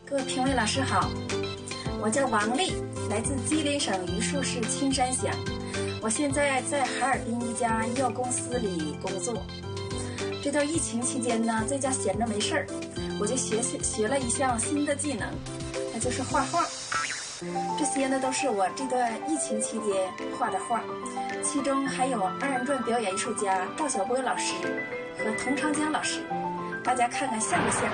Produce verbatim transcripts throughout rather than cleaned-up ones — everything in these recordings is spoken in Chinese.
各位评委老师好，我叫王丽，来自吉林省榆树市青山乡。我现在在哈尔滨一家医药公司里工作。这段疫情期间呢，在家闲着没事儿，我就学学了一项新的技能，那就是画画。这些呢都是我这段疫情期间画的画，其中还有二人转表演艺术家赵晓波老师和童长江老师，大家看看像不像？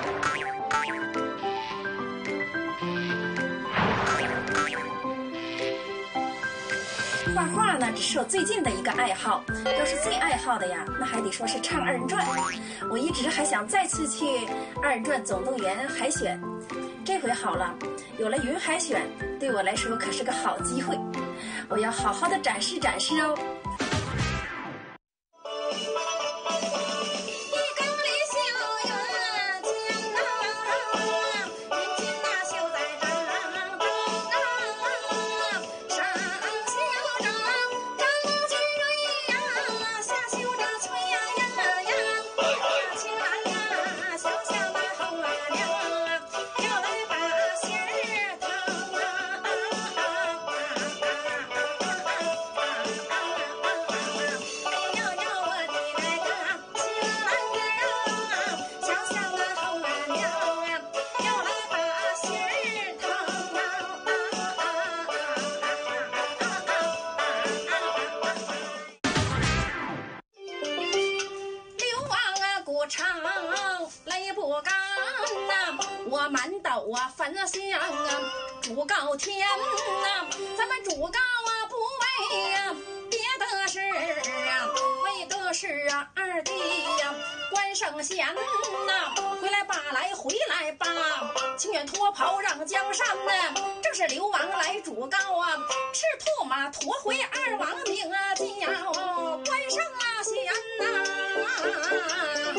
画画呢，只是我最近的一个爱好。要是最爱好的呀，那还得说是唱二人转。我一直还想再次去二人转总动员海选，这回好了，有了云海选，对我来说可是个好机会。我要好好的展示展示哦。唱泪不干呐，我满斗啊焚香啊，主告天呐，咱们主告啊不为呀别的事啊，为的是啊二弟呀关圣贤呐，回来吧来回来吧，情愿脱袍让江山呢，正是流亡来主告啊，赤兔马驮回二王命啊，今呀哦关圣啊贤呐。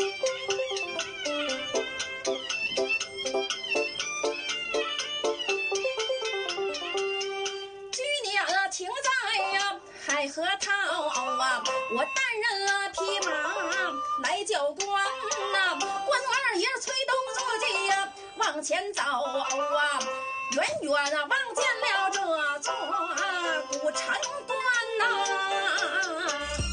海河套啊，我担任了匹马来教官呐，关二爷催动坐骑呀往前走啊，远远啊望见了这座古城关呐。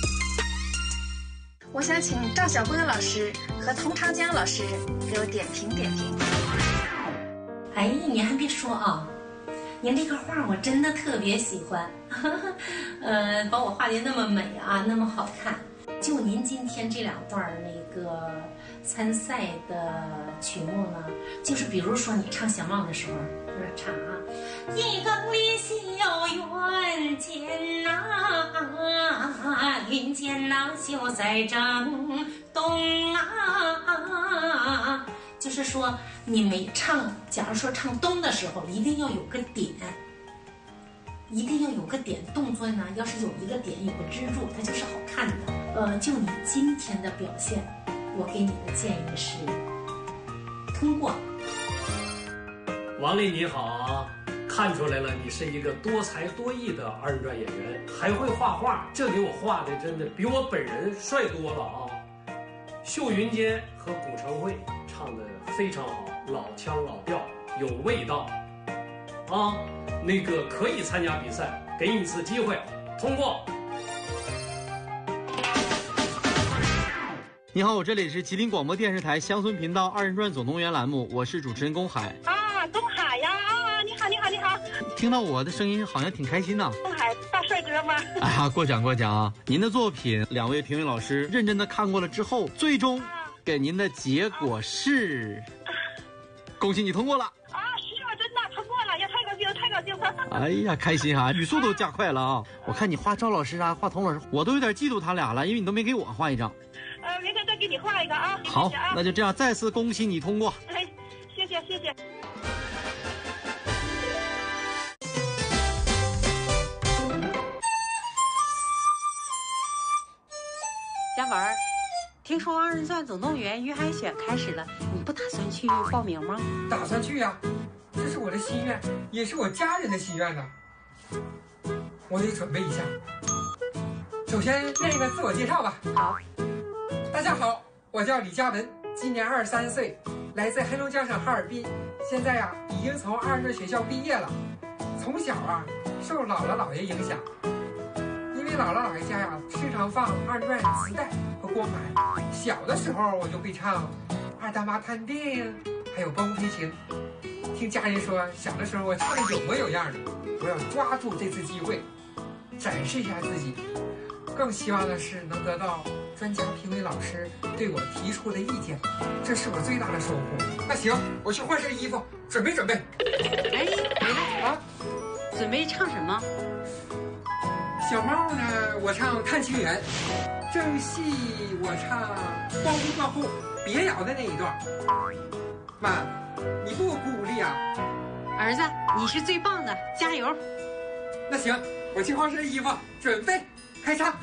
我想请赵晓波老师和童长江老师给我点评点评。 哎，你还别说啊，您这个画我真的特别喜欢，呃，把我画的那么美啊，那么好看。就您今天这两段那个参赛的曲目呢，就是比如说你唱《相望》的时候，就是唱啊，一更离晓远见呐，云间呐秀在正东啊。就是说，你没唱，假如说唱东的时候，一定要有个点，一定要有个点，动作呢，要是有一个点，有个支柱，它就是好看的。呃，就你今天的表现，我给你的建议是通过。 王丽你好，看出来了，你是一个多才多艺的二人转演员，还会画画，这给我画的真的比我本人帅多了啊！秀云间和古城会唱的非常好，老腔老调，有味道啊！那个可以参加比赛，给你一次机会，通过。 你好，我这里是吉林广播电视台乡村频道二人转总动员栏目，我是主持人龚海。 啊，龚海呀！啊，你好，你好，你好！ 听到我的声音，好像挺开心呐。 龚海，大帅哥吗？ 哎呀，过奖过奖啊！您的作品，两位评委老师认真的看过了之后，最终给您的结果是，恭喜你通过了。 太高兴了！ 哎呀，开心啊，语速都加快了啊！我看你画赵老师啊，画童老师，我都有点嫉妒他俩了，因为你都没给我画一张。 呃，明天再给你画一个啊。 好， 谢谢啊， 那就这样，再次恭喜你通过。 哎，谢谢谢谢。 嘉文，听说二人转总动员云海选开始了，你不打算去报名吗？ 打算去呀，这是我的心愿，也是我家人的心愿呢。我得准备一下。首先念一个自我介绍吧。 好， 大家好，我叫李嘉文，今年二十三岁，来自黑龙江省哈尔滨， 现在呀、啊、已经从二人转学校毕业了。从小啊受姥姥姥爷影响，因为姥姥姥爷家呀时常放二人转磁带和光盘。小的时候我就会唱《二大妈探病》，还有《包飞行》。听家人说，小的时候我唱的有模有样的。我要抓住这次机会，展示一下自己。更希望的是能得到专家评委老师对我提出的意见，这是我最大的收获。那行，我去换身衣服，准备准备。 哎，回来啊！ 准备唱什么？ 小帽呢？我唱《探情缘》。正戏我唱《包公断后》别咬的那一段。妈，你不鼓励啊？ 儿子，你是最棒的，加油！ 那行，我去换身衣服，准备开唱。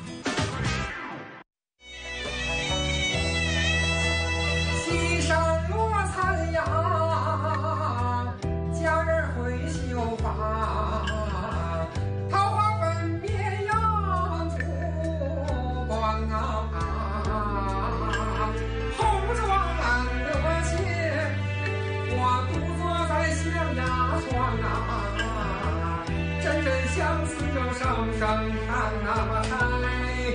西山落残阳，佳人回绣花，桃花粉面扬烛光啊，红妆难得见，我独坐在象牙床啊，真真相思又声声叹啊，嗨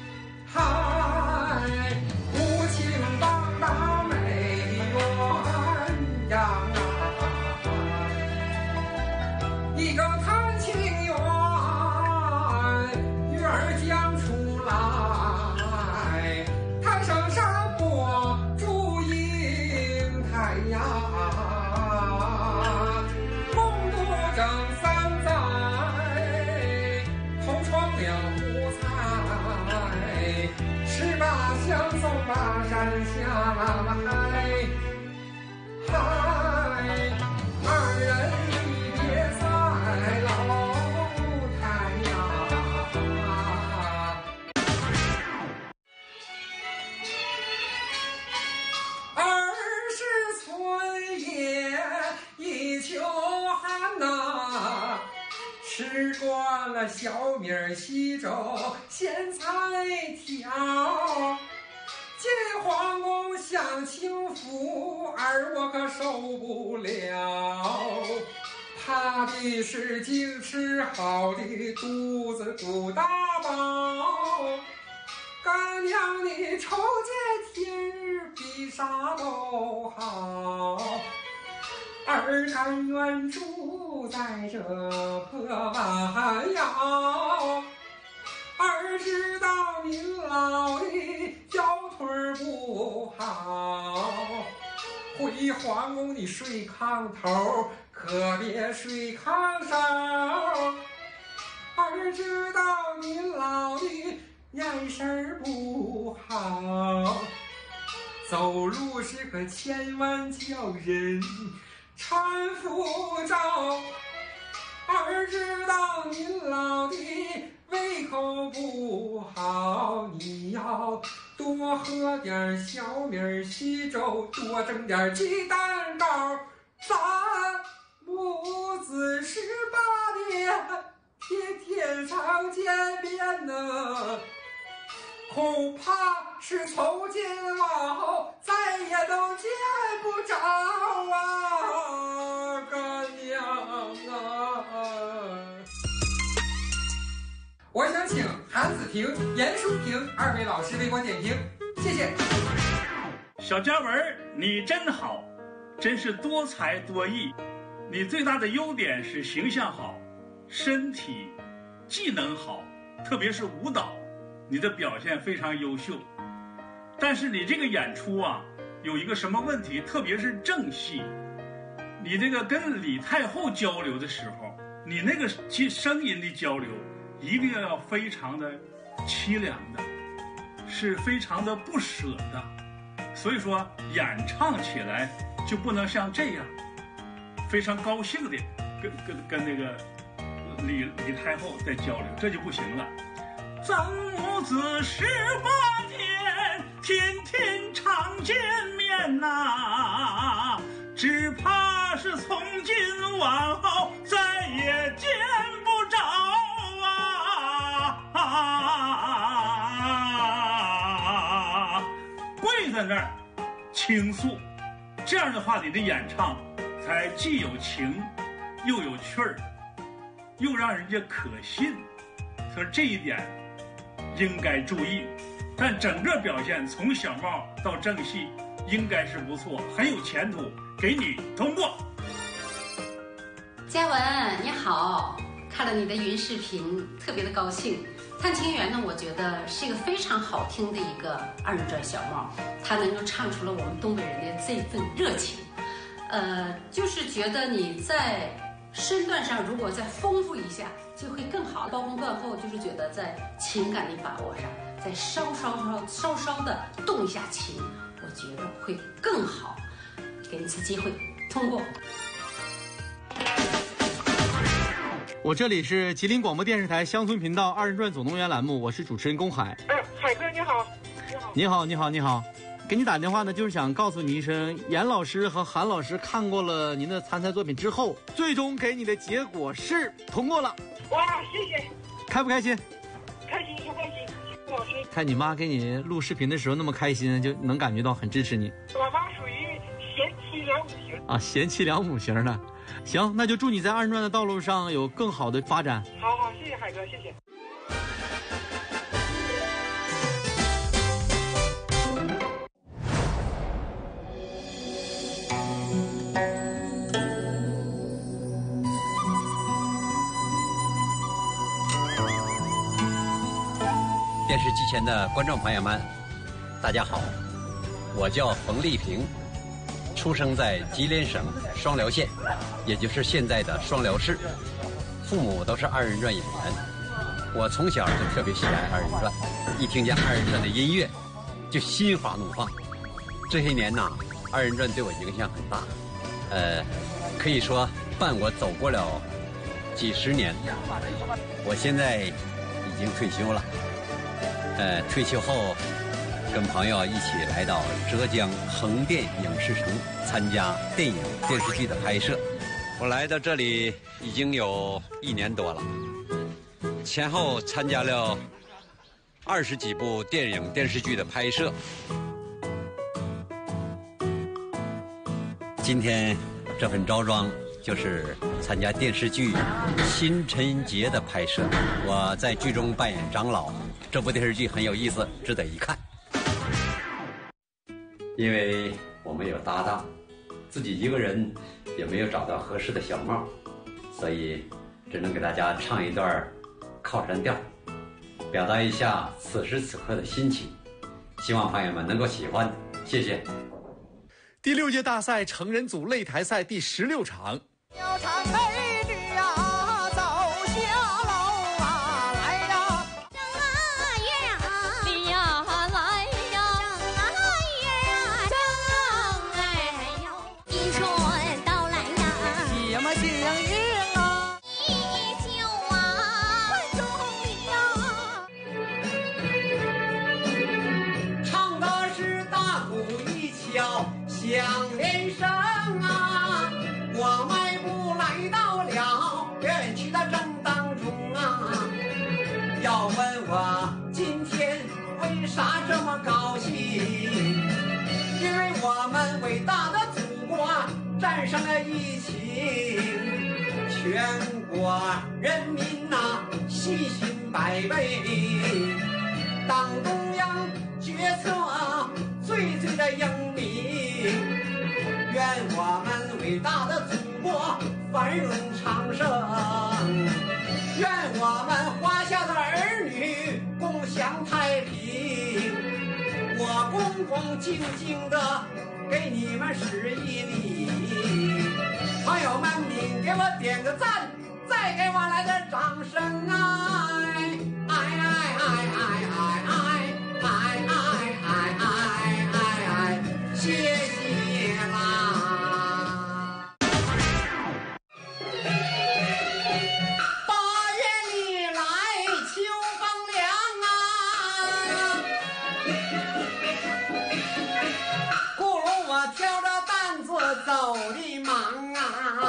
嗨，无情棒打美鸳鸯啊，一个探情缘，月儿将出来，滩上山坡祝英台呀，共度正三载，同窗了五彩，十八相送马山下，嗨嗨，二人离别在楼台呀，二十春夜一秋寒呐，吃惯了小米稀粥咸菜条，进皇宫享清福，而我可受不了，怕的是净吃好的肚子不大饱，干娘你瞅见天日比啥都好，儿甘愿住在这破瓦窑，儿知道您老的腰腿不好，回皇宫你睡炕头，可别睡炕梢，儿知道您老的眼神不好，走路时可千万叫人搀扶着，儿知道您老的胃口不好，你要多喝点小米稀粥，多蒸点鸡蛋糕，咱母子十八年天天常见面呢，恐怕是从今往后再也都见不着啊，干娘啊！我想请韩子平、严淑萍二位老师为我点评，谢谢。 小佳文，你真好，真是多才多艺。你最大的优点是形象好，身体技能好，特别是舞蹈，你的表现非常优秀。但是你这个演出啊，有一个什么问题？特别是正戏，你这个跟李太后交流的时候，你那个声音的交流一定要非常的凄凉的，是非常的不舍的。所以说演唱起来就不能像这样非常高兴的跟跟跟那个李李太后在交流，这就不行了。咱母子十八年天天常见面呐、啊，只怕是从今往后再也见不着啊！啊跪在那儿倾诉，这样的话你的演唱才才既有情又有趣儿，又让人家可信，所以这一点应该注意。但整个表现从小帽到正戏应该是不错，很有前途，给你通过。 嘉文你好，看了你的云视频特别的高兴。探清源呢，我觉得是一个非常好听的一个二人转小帽，它能够唱出了我们东北人的这份热情。呃，就是觉得你在身段上如果再丰富一下就会更好。包公断后就是觉得在情感的把握上再稍稍稍稍稍的动一下情，我觉得会更好。给你一次机会，通过。 我这里是吉林广播电视台乡村频道二人转总动员栏目，我是主持人龚海。 哎，海哥你好，你好， 你好，你好，你好。给你打电话呢，就是想告诉你一声，严老师和韩老师看过了您的参赛作品之后，最终给你的结果是通过了。 哇，谢谢。 开不开心？ 开心，不开心。老师， 看你妈给你录视频的时候那么开心，就能感觉到很支持你。 我妈属于贤妻良母型啊，贤妻良母型的。行，那就祝你在二人转的道路上有更好的发展。 好好，谢谢海哥，谢谢。 电视机前的观众朋友们，大家好，我叫冯丽萍，出生在吉林省双辽县，也就是现在的双辽市，父母都是二人转演员。我从小就特别喜爱二人转，一听见二人转的音乐就心花怒放。这些年呢，二人转对我影响很大，呃，可以说伴我走过了几十年。我现在已经退休了，呃，退休后跟朋友一起来到浙江横店影视城参加电影电视剧的拍摄。我来到这里已经有一年多了，前后参加了二十几部电影电视剧的拍摄。今天这份着装就是参加电视剧《新陈节》的拍摄，我在剧中扮演长老。这部电视剧很有意思，值得一看。因为我们有搭档，自己一个人也没有找到合适的小帽，所以只能给大家唱一段靠山调，表达一下此时此刻的心情，希望朋友们能够喜欢，谢谢。 第六届大赛成人组擂台赛第十六场。 要唱美女呀，走下楼啊，来呀！ 正啊月啊，你呀来呀！正啊月啊，正哎呦，迎春到来呀， 喜么幸运啊！ 依旧啊， 万众里呀，唱的是大鼓一敲响连声啊，我迈步来到了院区的正当中啊。要问我今天为啥这么高兴？因为我们伟大的祖国战胜了疫情，全国人民呐、啊、信心百倍，党中央决策最最的英明。愿我们伟大的祖国繁荣昌盛，愿我们华夏的儿女共享太平。我恭恭敬敬的给你们使一礼，朋友们您给我点个赞，再给我来个掌声啊！哎哎哎哎哎哎哎哎哎哎哎哎，谢谢啦！走的忙啊，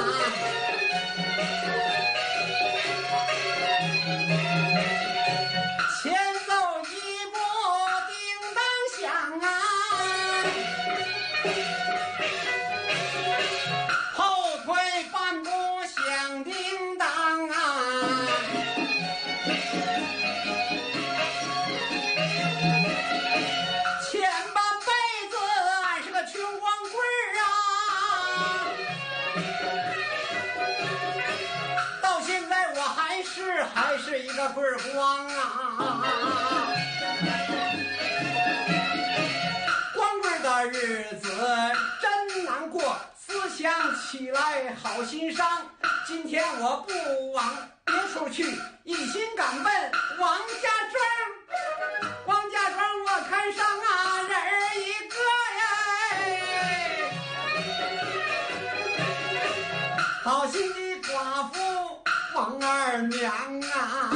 前走一步叮当响啊， 是一个棍儿光啊！光棍的日子真难过，思想起来好心伤。今天我不往别处去，一心赶奔王家庄。王家庄我看上啊人儿一个呀，好心的寡妇王二娘啊。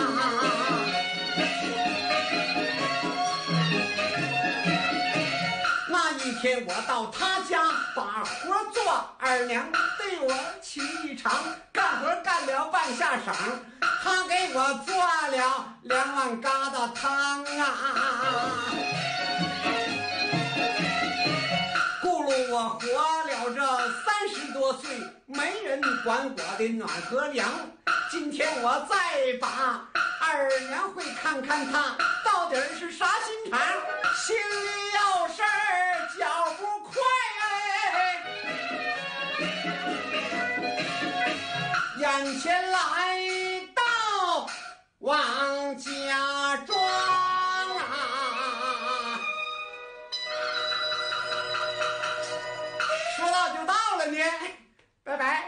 那一天我到他家把活做，二娘对我起一场，干活干了半下晌，他给我做了两碗疙瘩汤啊。咕噜我活了这三十多岁，没人管我的暖和凉。今天我再把二娘会看看她到底是啥心肠，心里有事儿脚不快哎。眼前来到王家庄啊，说到就到了呢，拜拜。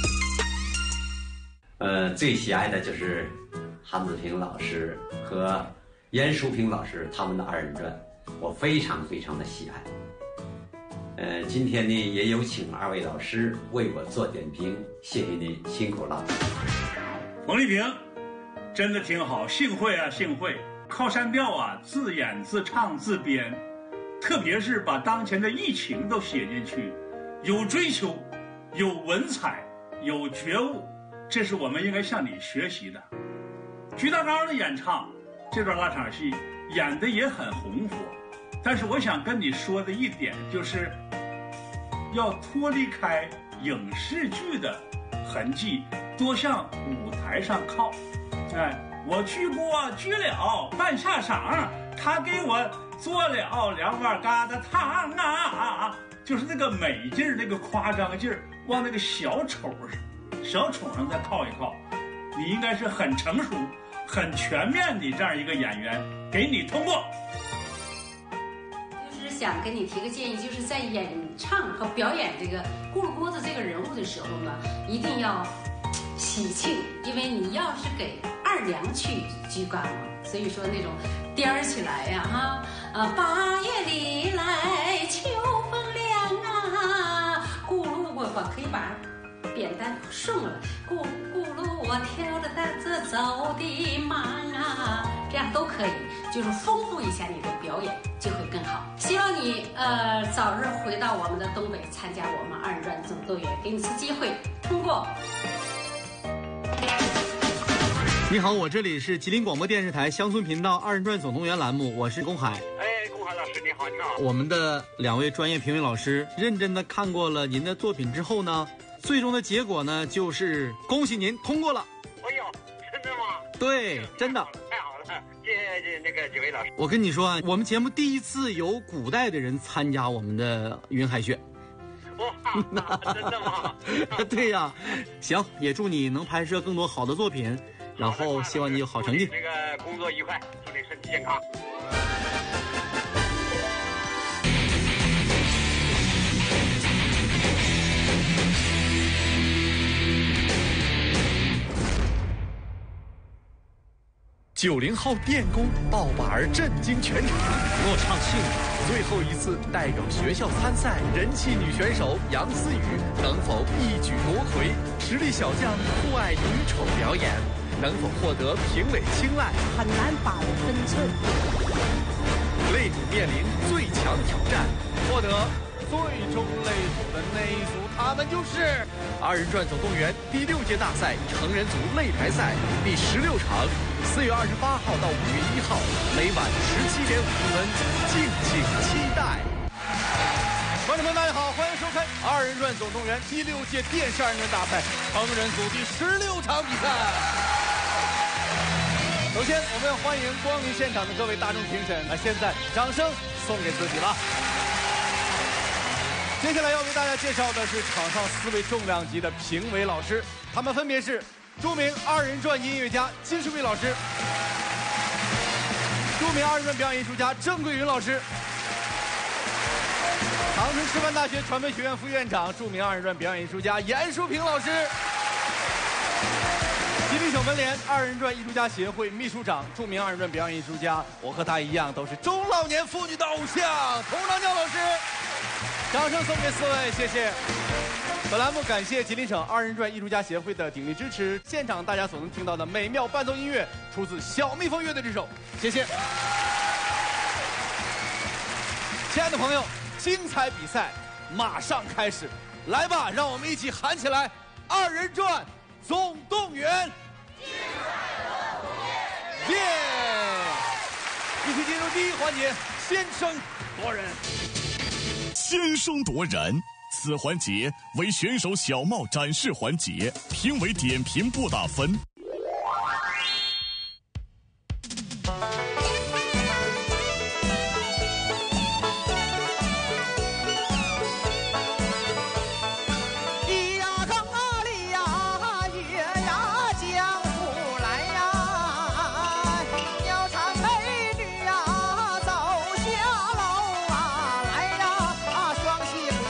呃，最喜爱的就是韩子平老师和严淑萍老师他们的二人转，我非常非常的喜爱。呃，今天呢也有请二位老师为我做点评，谢谢您，辛苦了。 冯丽萍真的挺好，幸会啊幸会，靠山调啊，自演自唱自编，特别是把当前的疫情都写进去，有追求，有文采，有觉悟，这是我们应该向你学习的。徐大刚的演唱，这段拉场戏演的也很红火，但是我想跟你说的一点就是，要脱离开影视剧的痕迹，多向舞台上靠。哎，我去过去了半下晌，他给我做了两碗疙瘩汤啊，就是那个美劲儿，那个夸张劲儿，往那个小丑小丑上再靠一靠。你应该是很成熟很全面的这样一个演员，给你通过。 就是想跟你提个建议，就是在演唱和表演这个咕噜锅子这个人物的时候呢，一定要喜庆，因为你要是给二娘去鞠躬嘛，所以说那种颠儿起来呀哈，啊八月里来秋风凉啊，咕噜我我可以把扁担顺了，咕咕噜我挑着担子走的忙啊，这样都可以，就是丰富一下你的表演就会更好。希望你呃早日回到我们的东北，参加我们二人转总动员，给你次机会，通过。 你好，我这里是吉林广播电视台乡村频道二人转总动员栏目，我是龚海。 哎，龚海老师你好，你好。 我们的两位专业评委老师认真的看过了您的作品之后呢，最终的结果呢就是恭喜您通过了。 哎呦，真的吗？ 对，真的。 太好了，谢谢那个几位老师。 我跟你说啊，我们节目第一次有古代的人参加我们的云海选。 哇，真的吗？ 对呀、啊，行，也祝你能拍摄更多好的作品，然后希望你有好成绩。 那个工作愉快，祝你身体健康。 九零后电工爆把儿震惊全场，莫唱幸最后一次代表学校参赛，人气女选手杨思雨能否一举夺魁？实力小将酷爱女丑表演，能否获得评委青睐？ 很难把握分寸。 擂主面临最强挑战，获得最终擂主的那一组，他们就是二人转总动员第六届大赛成人组擂台赛第十六场。四月二十八号到五月一号，每晚十七点五十分，敬请期待。观众朋友们，大家好，欢迎收看二人转总动员第六届电视二人转大赛成人组第十六场比赛。首先，我们要欢迎光临现场的各位大众评审，那现在掌声送给自己了。接下来要为大家介绍的是场上四位重量级的评委老师，他们分别是著名二人转音乐家金世贵老师，著名二人转表演艺术家郑桂云老师，长春师范大学传媒学院副院长、著名二人转表演艺术家严淑萍老师，吉林省文联二人转艺术家协会秘书长、著名二人转表演艺术家，我和他一样都是中老年妇女的偶像，佟长江老师。掌声送给四位，谢谢。本栏目感谢吉林省二人转艺术家协会的鼎力支持。现场大家所能听到的美妙伴奏音乐出自小蜜蜂乐队之手，谢谢。亲爱的朋友，精彩比赛马上开始，来吧，让我们一起喊起来！二人转总动员，耶！一起进入第一环节，先声夺人。 先声夺人，此环节为选手小帽展示环节，评委点评不打分。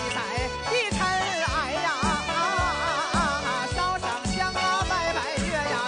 月呀。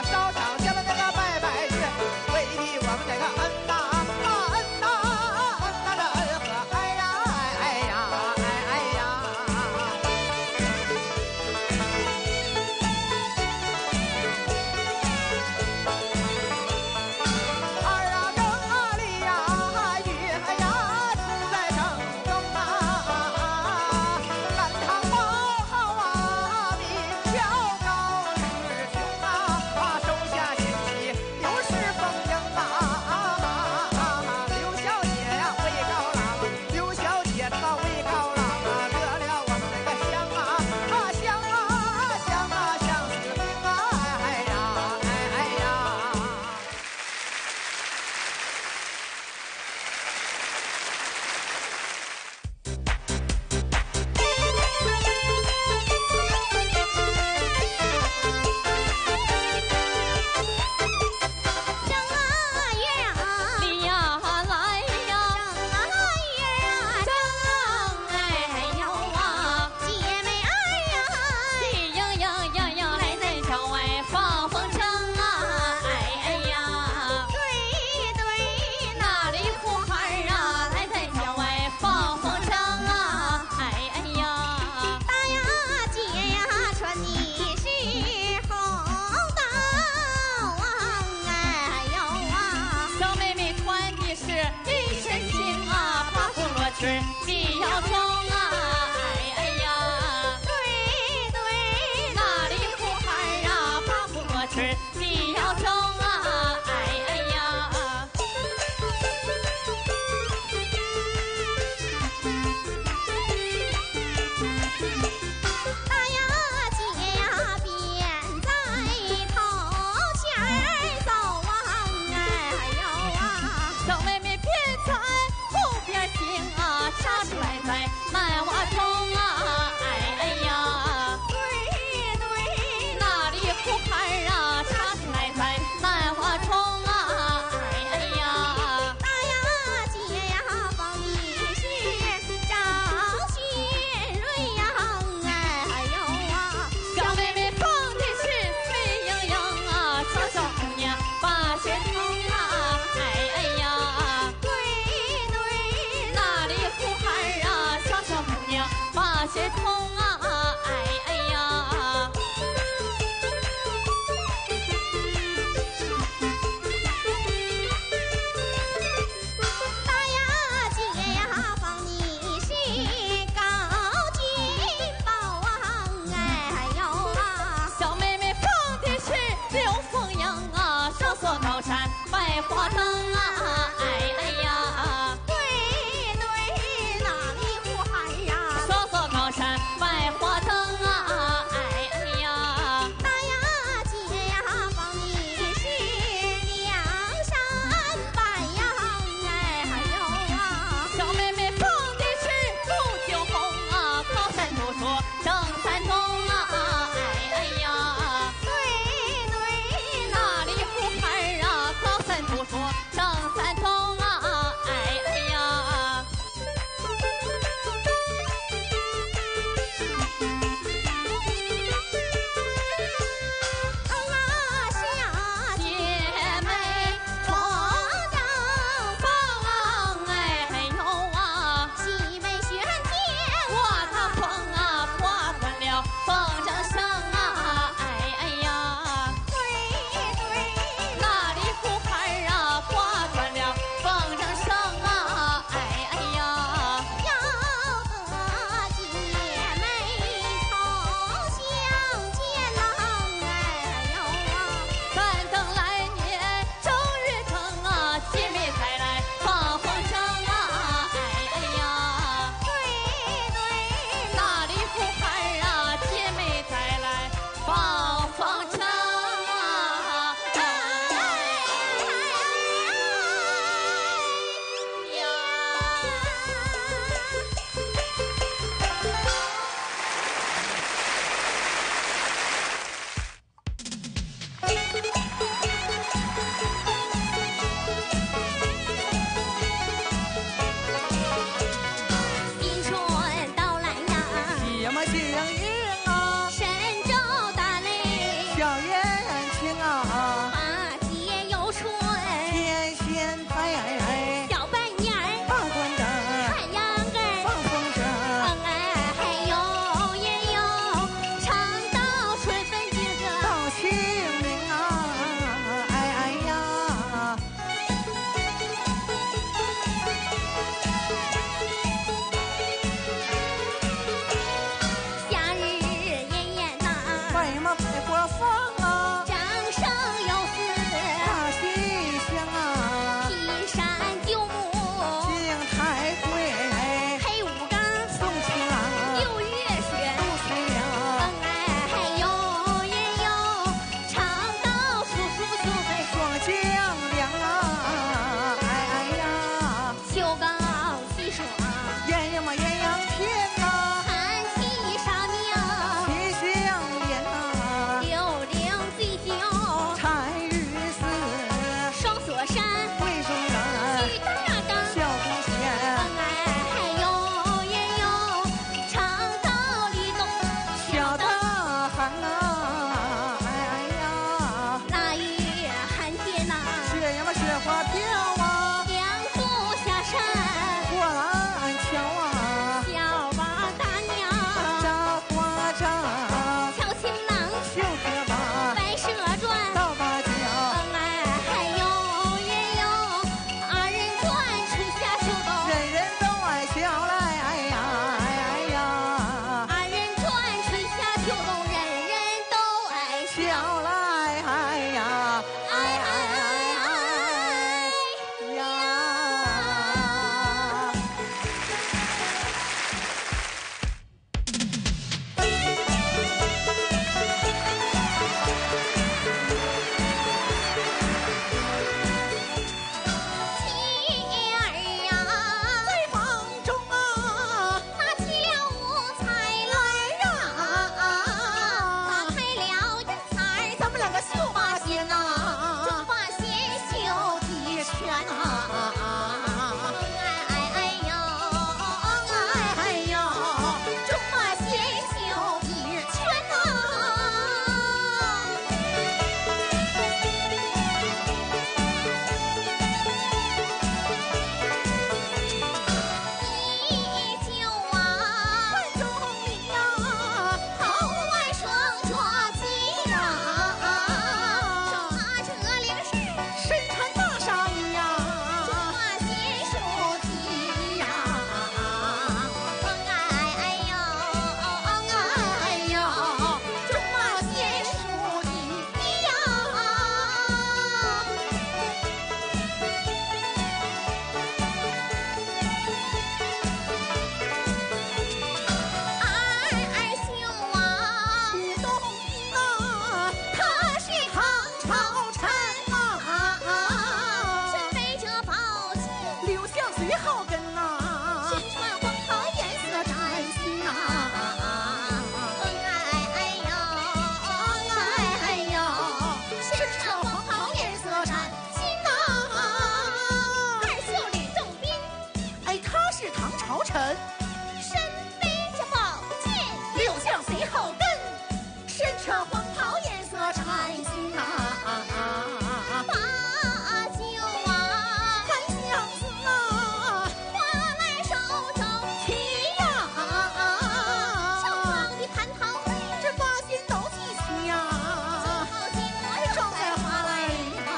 身穿黄袍颜色崭新呐。二秀吕洞宾， 哎，他是唐朝臣， 身背着宝剑， 六将随后跟， 身穿黄袍颜色崭新呐。把酒啊， 看相思啊， 花来手中提呀， 上方的蟠桃会， 这八仙都记起呀， 好金我装在花来呀，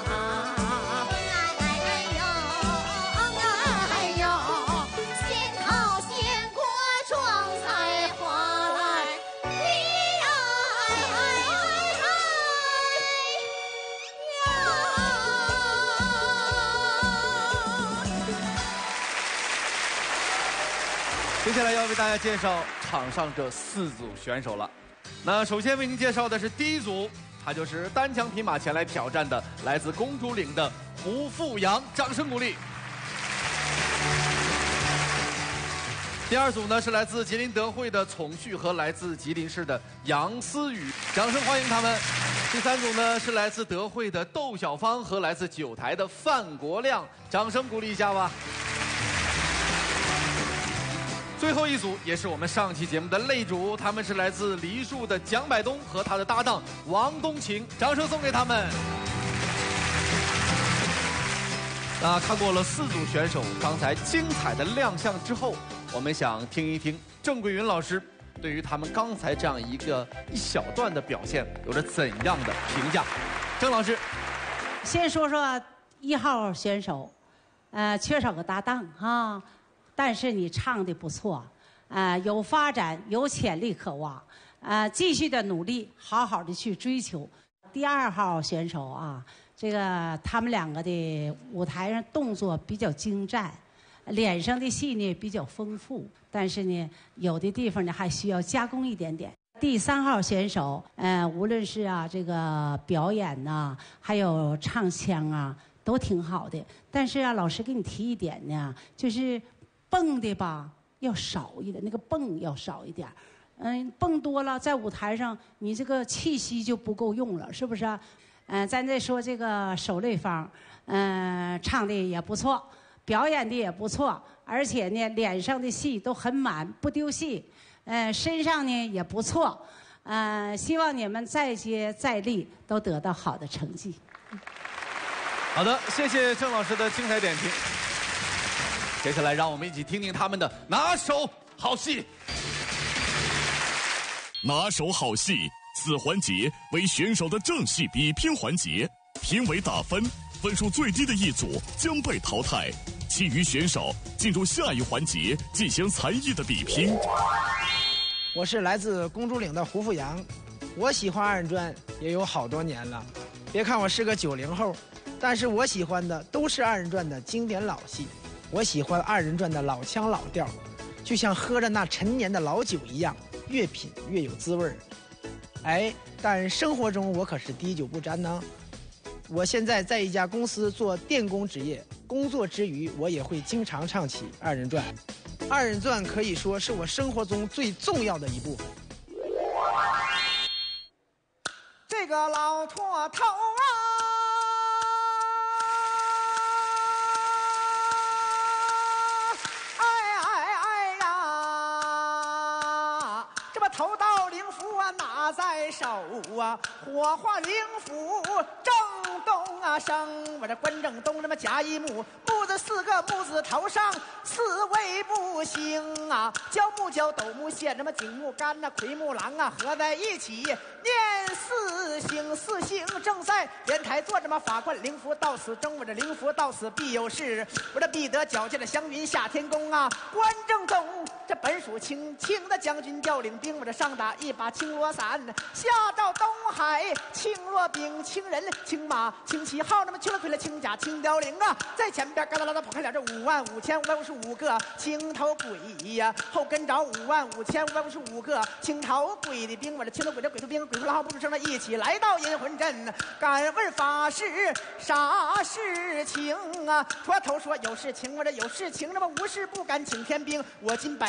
哎哎呦哎呦， 仙桃仙果装在花来里呀， 接下来要为大家介绍场上这四组选手了。那首先为您介绍的是第一组，他就是单枪匹马前来挑战的，来自公主岭的胡富阳，掌声鼓励。第二组呢是来自吉林德惠的丛旭和来自吉林市的杨思雨，掌声欢迎他们。第三组呢是来自德惠的窦小芳和来自九台的范国亮，掌声鼓励一下吧。最后一组也是我们上期节目的擂主，他们是来自梨树的蒋百东和他的搭档王冬晴，掌声送给他们。那看过了四组选手刚才精彩的亮相之后，我们想听一听郑桂云老师对于他们刚才这样一个一小段的表现有着怎样的评价。郑老师， 先说说一号选手，呃，缺少个搭档哈。但是你唱的不错，呃，有发展，有潜力可望，呃，继续的努力，好好的去追求。第二号选手啊，这个他们两个的舞台上动作比较精湛，脸上的戏呢比较丰富，但是呢，有的地方呢还需要加工一点点。第三号选手，呃，无论是啊这个表演呐、啊，还有唱腔啊，都挺好的。但是啊，老师给你提一点呢，就是蹦的吧要少一点，那个蹦要少一点。嗯，蹦多了在舞台上你这个气息就不够用了，是不是啊？嗯、呃，咱再说这个手擂方，嗯、呃，唱的也不错，表演的也不错，而且呢脸上的戏都很满，不丢戏。呃，身上呢也不错。呃，希望你们再接再厉，都得到好的成绩。 好的，谢谢郑老师的精彩点评。接下来让我们一起听听他们的拿手好戏。 拿手好戏，此环节为选手的正戏比拼环节，评委打分，分数最低的一组将被淘汰，其余选手进入下一环节进行才艺的比拼。 我是来自公主岭的胡富阳，我喜欢二人转也有好多年了。别看我是个九零后，但是我喜欢的都是二人转的经典老戏。我喜欢二人转的老腔老调，就像喝着那陈年的老酒一样，越品越有滋味儿。哎，但生活中我可是滴酒不沾呢。我现在在一家公司做电工职业，工作之余我也会经常唱起二人转。二人转可以说是我生活中最重要的一部分。 这个老秃头啊，哎哎哎呀，这么头道灵符啊拿在手啊，火化灵符正东啊生，我这关正东这么甲乙木，木字四个木字头上四位木星啊，焦木焦斗木线这么景木干呐奎木狼啊合在一起念四星，四星正在莲台坐这么法冠灵符到此争，我这灵符到此必有事，我这必得矫健的祥云下天宫啊，关正东这本属清清的将军调领兵，我这上打一把青罗伞，下照东海青罗兵，青人青马青旗号，那么青了盔了青甲青凋零啊，在前边嘎啦啦啦跑开了这五万五千五百五十五个青头鬼呀，后跟着五万五千五百五十五个青头鬼的兵，我这青头鬼的鬼头兵鬼头老不出声了，一起来到阴魂阵，敢问法师啥事情啊？秃头说有事情，我这有事情，那么无事不敢请天兵，我今百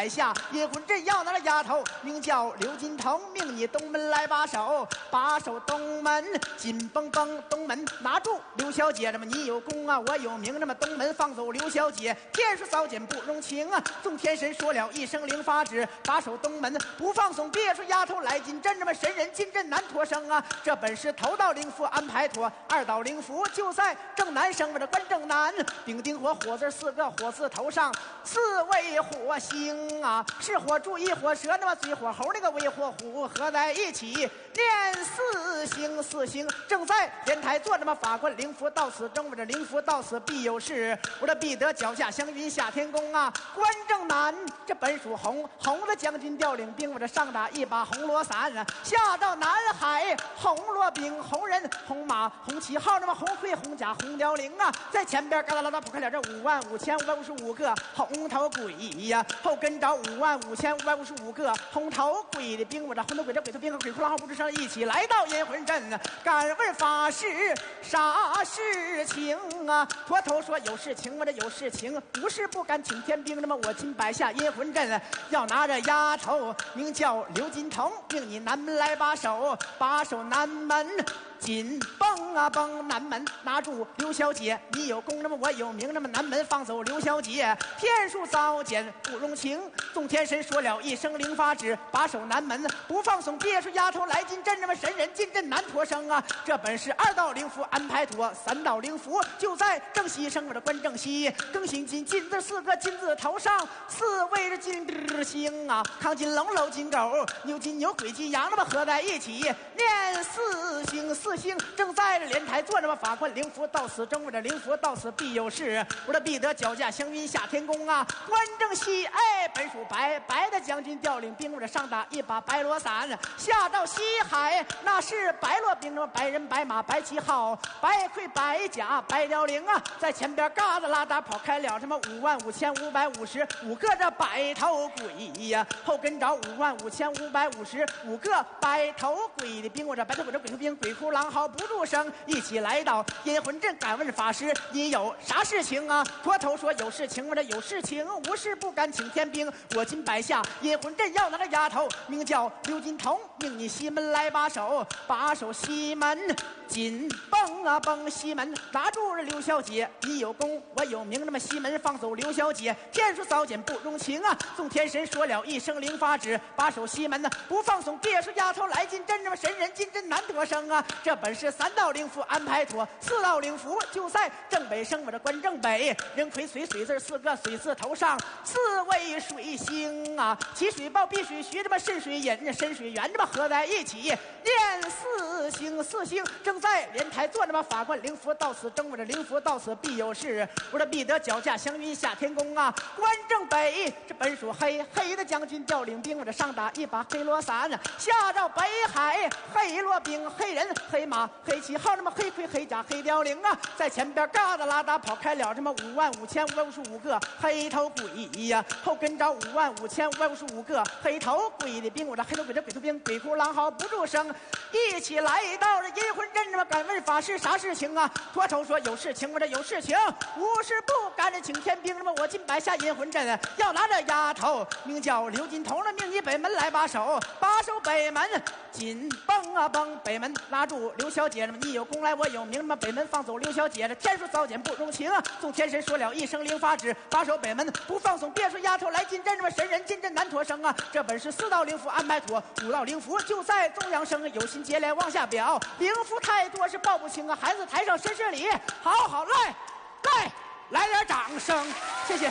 摆下阴魂阵要拿了丫头，名叫刘金腾，命你东门来把守，把守东门紧绷绷，东门拿住刘小姐，那么你有功啊，我有名，那么东门放走刘小姐，天书扫检不容情啊，众天神说了一声灵发旨，把守东门不放松，别说丫头来进阵，那么神人进阵难脱生啊，这本是头道灵符安排妥，二道灵符就在正南生，我这关正南，丁丁火火字四个火字头上四位火星啊，是火柱一火蛇，那么嘴火猴那个为火虎合在一起，念四星四星正在莲台坐，那么法官灵符到此正，我这灵符到此必有事，我这必得脚下祥云下天宫啊，关正南这本属红，红的将军调领兵，我这上打一把红罗伞啊，下到南海红罗兵，红人红马红旗号，那么红盔红甲红雕翎啊，在前边嘎啦啦啦扑克了这五万五千五百五十五个红头鬼呀，后跟着五万五千五百五十五个红头鬼的兵，我这红头鬼这鬼头兵和鬼哭狼嚎不吱声一起来到阴魂阵，敢问法师啥事情啊？脱头说有事情，我这有事情，无事不敢请天兵，那么我今摆下阴魂阵，要拿着丫头名叫刘金腾，命你南门来把守，把守南门紧绷啊绷，南门拿住刘小姐，你有功，那么我有名，那么南门放走刘小姐，天数早检不容情，众天神说了一声灵发旨，把守南门不放松，别说丫头来进阵，那么神人进阵难脱生啊，这本是二道灵符安排妥，三道灵符就在正西生，我的关正西，更新金金字四个金字头上四位的金之星啊，亢金龙楼金狗牛金牛鬼金羊，那么合在一起念四星四星正在这莲台坐，那么法官灵符到此正，我这灵符到此必有事，我这必得脚驾祥云下天宫啊，关正西哎本属白白的将军调领兵，我这上打一把白罗伞，下到西海那是白罗兵，那么白人白马白旗号白盔白甲白雕翎啊，在前边嘎子拉达跑开了什么五万五千五百五十五个这白头鬼呀，后跟着五万五千五百五十五个白头鬼的兵，我这白头鬼这鬼头兵鬼哭狼嚎不住声，一起来到阴魂阵，敢问法师你有啥事情啊？脱头说有事情，我这有事情，无事不敢请天兵，我今摆下阴魂阵要拿着丫头名叫刘金腾，命你西门来把守，把守西门紧绷啊绷，西门拿住了刘小姐，你有功我有名，那么西门放走刘小姐，天书早检不容情啊，众天神说了一声灵发旨，把守西门呢不放松，别说丫头来进阵，那么神人进阵难得生啊，这本是三道灵符安排妥，四道灵符就在正北生，我这关正北人魁水水字四个水字头上四位水星啊，起水报碧水徐，这么渗水引深水源，这么合在一起念四星四星正在莲台坐，那么法官灵符到此正，我这灵符到此必有事，我这必得脚驾祥云下天宫啊，关正北这本属黑黑的将军调领兵，我这上打一把黑罗伞，下到北海黑罗兵黑人黑马黑旗号，那么黑盔黑甲黑雕翎啊，在前边嘎达拉达跑开了这么五万五千五百五十五个黑头鬼呀，后跟着五万五千五百五十五个黑头鬼的兵，我这黑头鬼这鬼头兵鬼哭狼嚎不住声，一起来到这阴魂阵，那么敢问法师啥事情啊？脱头说有事情，我这有事情，无事不敢这请天兵，那么我今摆下阴魂阵，要拿着丫头名叫刘金头，那命你北门来把守，把守北门紧绷啊绷，北门拉住刘小姐，那么你有功来我有名，那么北门放走刘小姐，这天数早检不容情啊，众天神说了一声灵发旨，把守北门不放松，别说丫头来进阵，那么神人进阵难脱生啊，这本是四道灵符安排妥，五道灵符就在中央生，有心接连往下表，灵符太多是报不清啊，孩子台上施施礼，好好来来来点掌声，谢谢。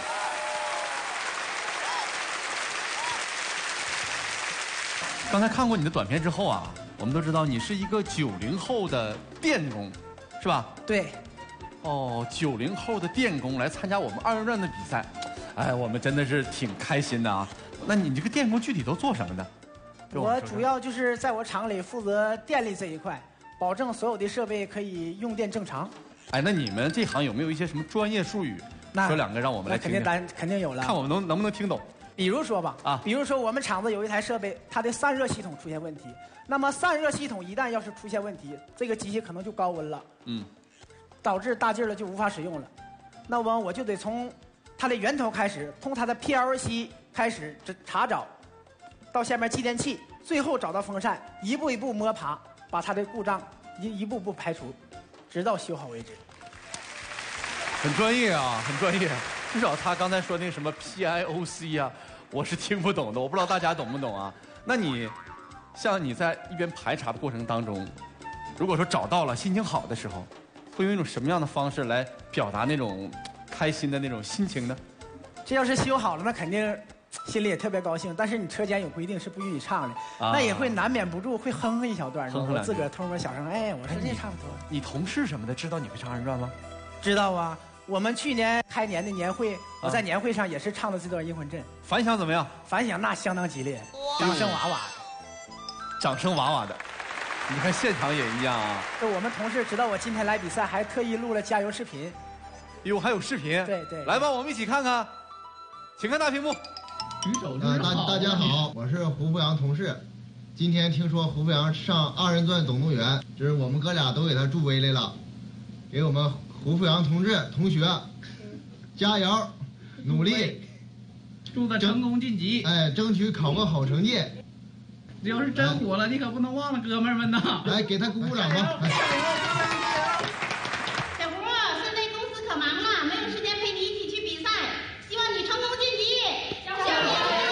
刚才看过你的短片之后啊，我们都知道你是一个九零后的电工，是吧？ 对。 哦，九零后的电工来参加我们二人转的比赛，哎，我们真的是挺开心的啊。那你这个电工具体都做什么的？ 我主要就是在我厂里负责电力这一块，保证所有的设备可以用电正常。 哎，那你们这行有没有一些什么专业术语？说两个让我们来听听。 那肯定肯定有了， 看我们能能不能听懂。 比如说吧，啊，比如说我们厂子有一台设备，它的散热系统出现问题，那么散热系统一旦要是出现问题，这个机器可能就高温了，嗯，导致大劲了就无法使用了。那么我就得从它的源头开始，从它的 P L C 开始这查找，到下面继电器，最后找到风扇，一步一步摸爬，把它的故障一一步步排除，直到修好为止。 很专业啊，很专业。至少他刚才说那什么 P I O C 啊，我是听不懂的，我不知道大家懂不懂啊？那你，像你在一边排查的过程当中，如果说找到了，心情好的时候，会用一种什么样的方式来表达那种开心的那种心情呢？ 这要是修好了，那肯定心里也特别高兴。但是你车间有规定是不允许唱的，啊、那也会难免不住会哼哼一小段。哼哼我自个儿偷摸小声，哎，我说这差不多。 你同事什么的知道你会唱二人转吗？ 知道啊。我们去年开年的年会，我在年会上也是唱了这段《银魂阵》， 反响怎么样？ 反响那相当激烈，掌声哇哇的，掌声哇哇的。你看现场也一样啊。 就我们同事知道我今天来比赛，还特意录了加油视频。 哟，还有视频？ 对对。 来吧，我们一起看看，请看大屏幕。 举手啊，大大家好，我是胡富阳同事。今天听说胡富阳上二人转总动员，就是我们哥俩都给他助威来了，给我们。胡富阳同志、同学，加油，努力， 祝他成功晋级。 哎，争取考个好成绩。 只要是真火了，你可不能忘了哥们儿们呐！ 来，给他鼓鼓掌吧。 小胡，现在公司可忙了，没有时间陪你一起去比赛，希望你成功晋级。加油！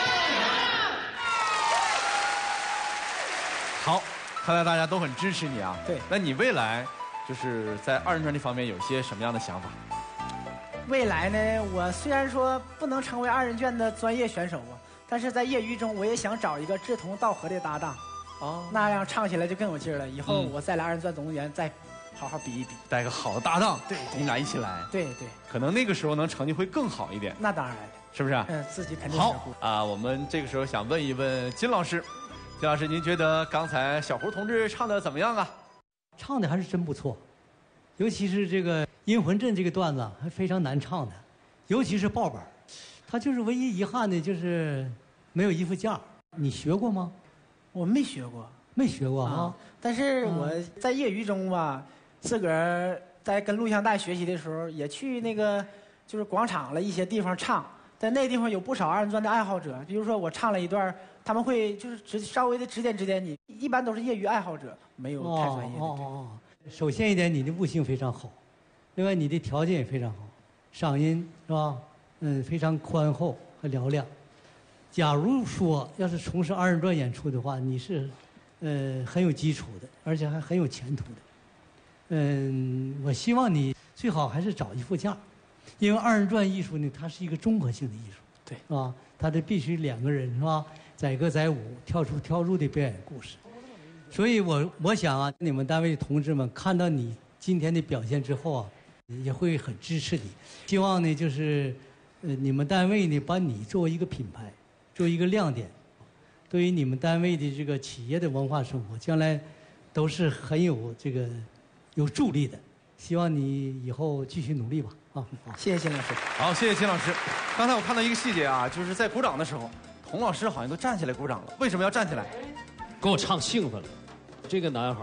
好，看来大家都很支持你啊。 对， 那你未来？就是在二人转这方面有些什么样的想法？ 未来呢，我虽然说不能成为二人转的专业选手啊，但是在业余中我也想找一个志同道合的搭档，哦，那样唱起来就更有劲儿了。以后我再来二人转总动员再好好比一比， 带个好的搭档， 对， 你们俩一起来， 对对， 可能那个时候能成绩会更好一点。 那当然， 是不是？ 嗯，自己肯定好啊。我们这个时候想问一问金老师，金老师，您觉得刚才小胡同志唱的怎么样啊？ 唱的还是真不错。尤其是这个《银魂阵》这个段子还非常难唱的，尤其是报本，他就是唯一遗憾的就是没有衣服架。你学过吗？ 我没学过， 没学过啊。 但是我在业余中吧，自个儿在跟录像带学习的时候，也去那个就是广场了一些地方唱，在那地方有不少二人转的爱好者。比如说我唱了一段，他们会就是指稍微的指点指点你，一般都是业余爱好者，没有太专业的。 哦哦。首先一点，你的悟性非常好，另外你的条件也非常好，嗓音是吧？嗯，非常宽厚和嘹亮。假如说要是从事二人转演出的话，你是，呃，很有基础的，而且还很有前途的。嗯，我希望你最好还是找一副架，因为二人转艺术呢，它是一个综合性的艺术， 对， 是吧？它这必须两个人是吧？载歌载舞，跳出跳入的表演故事。所以我我想啊，你们单位的同志们看到你今天的表现之后啊，也会很支持你。希望呢，就是，呃，你们单位呢，把你作为一个品牌，作为一个亮点，对于你们单位的这个企业的文化生活，将来都是很有这个有助力的。希望你以后继续努力吧。啊， 谢谢金老师。 好，谢谢金老师。刚才我看到一个细节啊，就是在鼓掌的时候，童老师好像都站起来鼓掌了。为什么要站起来？ 给我唱兴奋了。这个男孩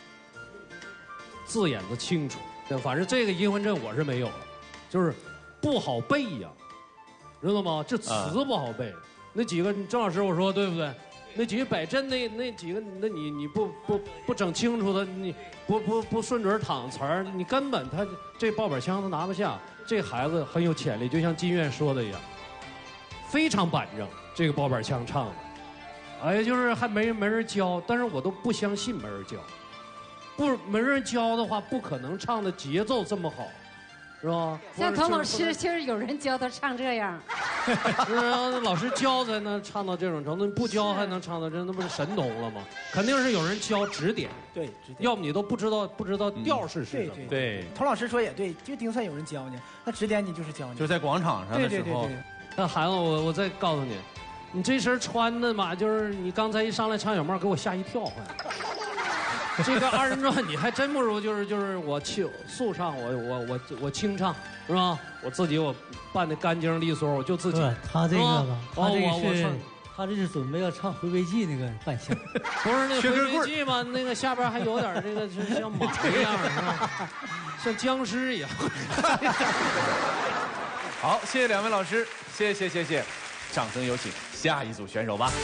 字眼子清楚，反正这个银魂阵我是没有了，就是不好背呀，知道吗？这词不好背。那几个郑老师我说对不对？那几个摆阵那那几个，那你你不不不整清楚的，你不不不顺准躺词儿，你根本他这报本枪他拿不下。这孩子很有潜力，就像金院说的一样，非常板正，这个报本枪唱的。哎，就是还没人没人教，但是我都不相信没人教，不没人教的话，不可能唱的节奏这么好，是吧？ 像童老师就是有人教他唱这样， 是啊，老师教才能唱到这种程度，不教还能唱到这，那不是神童了吗？肯定是有人教指点， 对，指点， 要不你都不知道不知道调是是什么。 对， 童老师说也对，就丁算有人教你，那指点你就是教你， 就在广场上的时候。 那孩子，我我再告诉你。你这身穿的嘛，就是你刚才一上来唱小帽，给我吓一跳。这个二人转你还真不如就是就是我清素唱，我我我我清唱是吧？我自己我办的干净利索，我就自己。 他这个吧，他这个是， 哦、 他这是准备要唱回归记那个扮相。 不是那回归记吗？那个下边还有点这个是像马一样是吧？像僵尸一样。 好，谢谢两位老师，谢谢谢谢。 掌声有请下一组选手吧。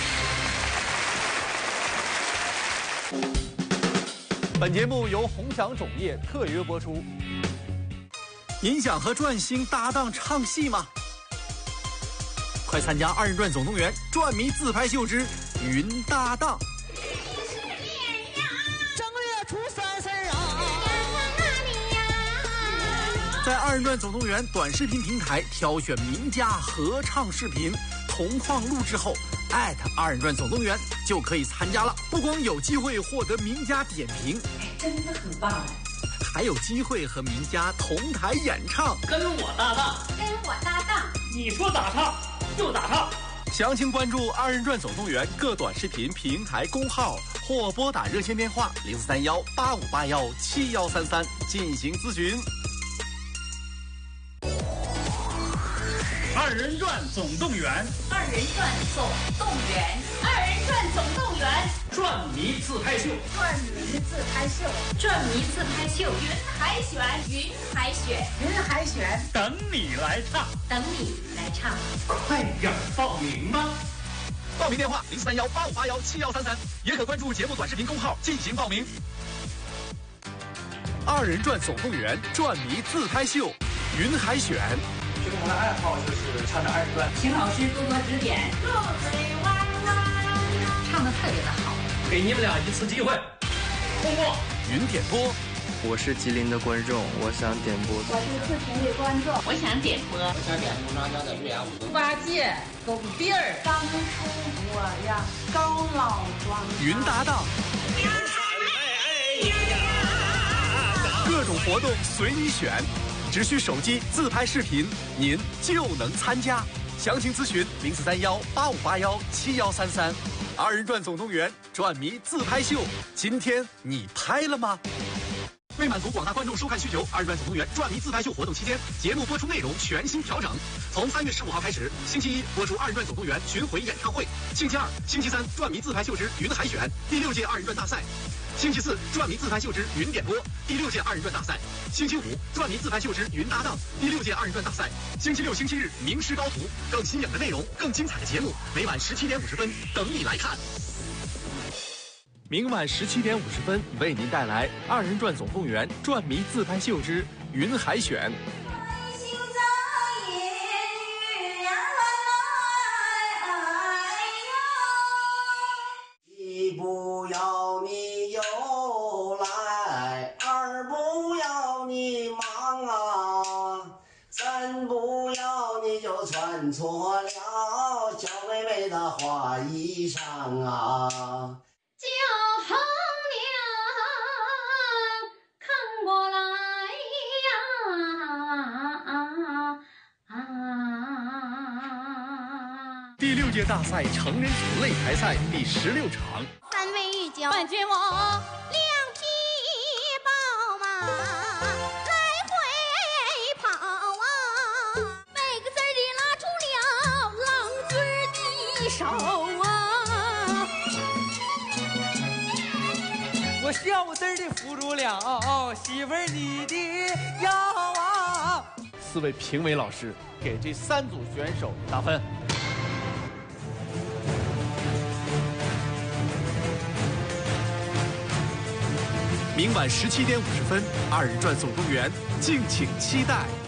本节目由鸿祥种业特约播出。您想和转星搭档唱戏吗？快参加二人转总动员转迷自拍秀之云搭档！ 正月初三十啊， 在二人转总动员短视频平台挑选名家合唱视频，同框录制后艾特二人转总动员就可以参加了。不光有机会获得名家点评， 真的很棒哎！ 还有机会和名家同台演唱， 跟我搭档， 跟我搭档， 你说咋唱就咋唱。 详情关注二人转总动员各短视频平台公号，或拨打热线电话零四三幺八五八幺七幺三三进行咨询。 二人转总动员， 二人转总动员，二人转总动员， 转迷自拍秀， 转迷自拍秀，转迷自拍秀，云海选，云海选，云海选， 等你来唱， 等你来唱， 快点报名吧！ 报名电话零四三幺八五八幺七幺三三，也可关注节目短视频公号进行报名。二人转总动员转迷自拍秀，云海选。 学童的爱好就是唱着二人转， 请老师多多指点。露水弯弯，唱得特别的好， 给你们俩一次机会，通过。 云点播， 我是吉林的观众，我想点播。 我是四平的观众，我想点播。 我想点播张家的岳阳五猪八戒、狗辫儿，当初我呀高老庄。 云搭档，各种活动随你选。只需手机自拍视频，您就能参加。详情咨询零四三幺八五八幺七幺三三。二人转总动员转迷自拍秀，今天你拍了吗？为满足广大观众收看需求，二人转总动员转迷自拍秀活动期间，节目播出内容全新调整。从三月十五号开始，星期一播出二人转总动员巡回演唱会；星期二、星期三转迷自拍秀之云海选第六届二人转大赛；星期四转迷自拍秀之云点播第六届二人转大赛；星期五转迷自拍秀之云搭档第六届二人转大赛；星期六、星期日名师高徒，更新颖的内容，更精彩的节目，每晚十七点五十分等你来看。明晚十七点五十分，为您带来二人转总动员转迷自拍秀之云海选。 一不要你又来，二不要你忙啊，三不要你就穿错了娇妹妹的花衣裳啊。 叫红娘看过来呀！ 第六届大赛成人组擂台赛第十六场， 三位玉娇伴君我两匹宝马来回跑啊，每个字儿里拉出了狼嘴的手啊。 我小字儿的扶住了媳妇儿你的腰啊！ 四位评委老师给这三组选手打分。明晚十七点五十分，二人转总动员，敬请期待。